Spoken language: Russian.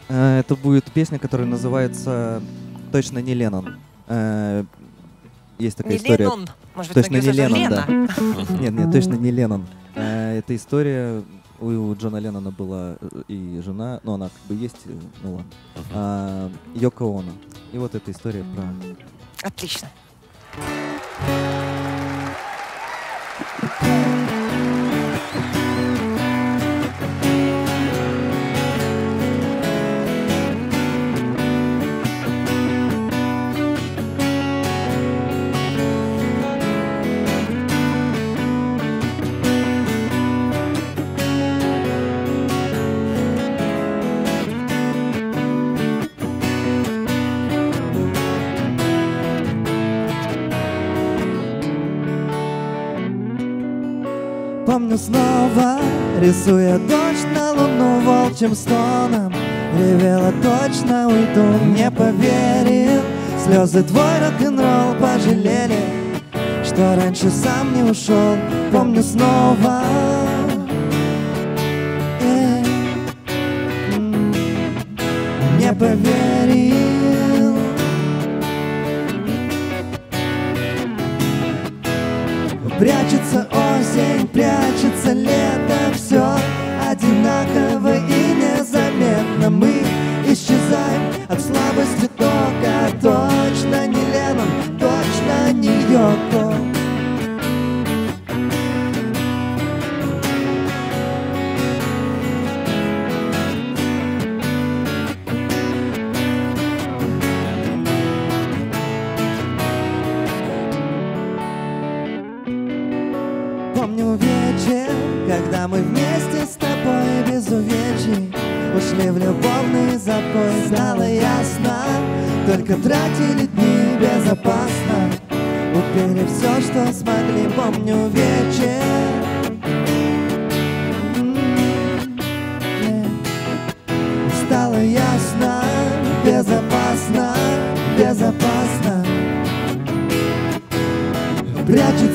Это будет песня, которая называется «Точно не Леннон». Есть такая Не история. Леннон. Может быть, Точно не написано Леннон, Лена. да. Нет, точно не Леннон. Это история, у Джона Леннона была и жена, но она как бы есть, ну ладно, Йоко Оно. И вот эта история про... Отлично. Помню снова, рисуя дождь на луну волчьим стоном, ревела точно уйду, не поверил. Слезы твой рок-н-ролл пожалели, что раньше сам не ушел. Помню снова, не поверил. Прячется осень, прячется лето, все одинаково и незаметно. Мы исчезаем от слабости тока. Точно не Леннон, точно не Йоко. Помню вечер, когда мы вместе с тобой без увечий ушли в любовный запой. Стало ясно, только тратили дни безопасно, успели все, что смогли. Помню вечер, стало ясно, безопасно, безопасно. Прячется